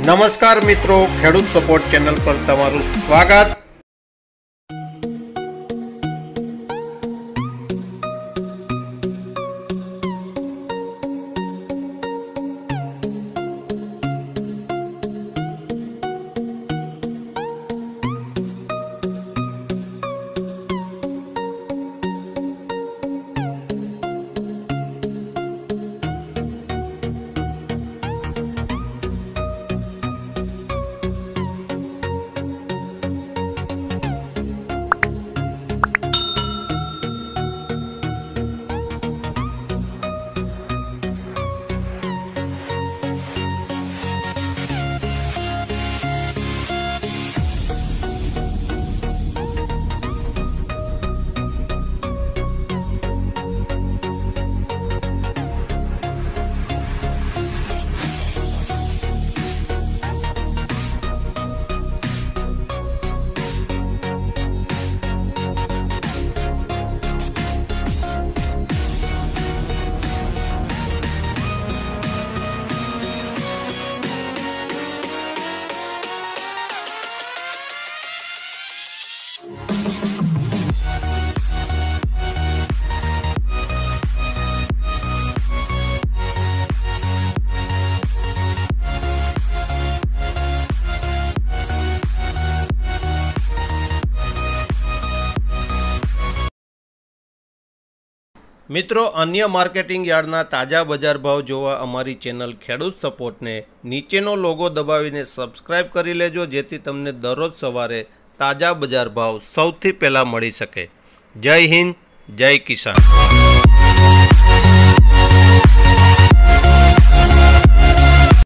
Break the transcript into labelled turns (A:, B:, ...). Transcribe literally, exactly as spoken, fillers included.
A: नमस्कार मित्रों, खेडूत support channel पर तमाરું स्वागत। मित्रों, अन्य मार्केटिंग यार्डना ताजा बजार भाव जोवा अमारी चेनल खेडूत सपोर्ट ने नीचेनो लोगो दबावीने सब्सक्राइब करी लेजो, जेथी तमने दररोज सवारे ताजा बजार भाव सौथी पहेला मळी शके। जय हिंद, जय किसान।